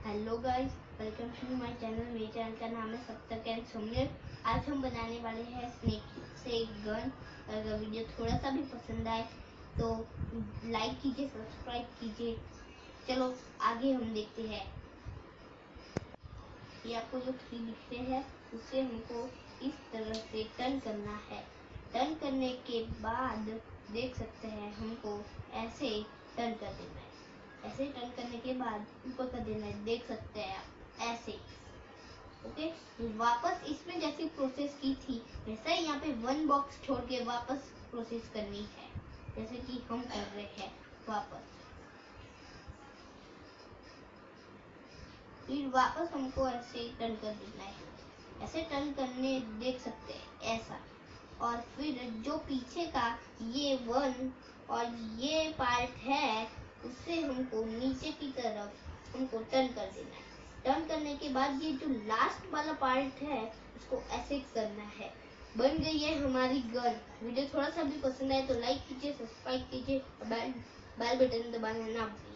Hello guys, welcome to my channel. मेरे channel का नाम है सप्तक एंड सुमन। आज हम बनाने वाले हैं स्नेक से एक गन। अगर वीडियो थोड़ा सा भी पसंद आए तो लाइक कीजिए, सब्सक्राइब कीजिए। चलो आगे हम देखते हैं। ये आपको जो 3 दिख रहे हैं उसे हमको इस तरह से टर्न करना है। टर्न करने के बाद देख सकते हैं हमको ऐसे टर्न कर देना है। ऐसे टर्न करने के बाद ऊपर कर देना है, देख सकते हैं आप ऐसे। ओके, वापस इसमें जैसी प्रोसेस की थी वैसा ही यहाँ पे 1 बॉक्स छोड़ के वापस प्रोसेस करनी है, जैसे कि हम कर रहे हैं वापस। फिर वापस हमको ऐसे टर्न कर देना है। ऐसे टर्न करने देख सकते हैं ऐसा। और फिर जो पीछे का ये 1 और ये पार्ट है उससे हमको नीचे की तरफ हमको टर्न कर देना है। टर्न करने के बाद ये जो लास्ट वाला पार्ट है उसको ऐसे करना है। बन गई है हमारी गन। वीडियो थोड़ा सा भी पसंद आए तो लाइक कीजिए, सब्सक्राइब कीजिए और बेल बटन दबाना ना भूलिए।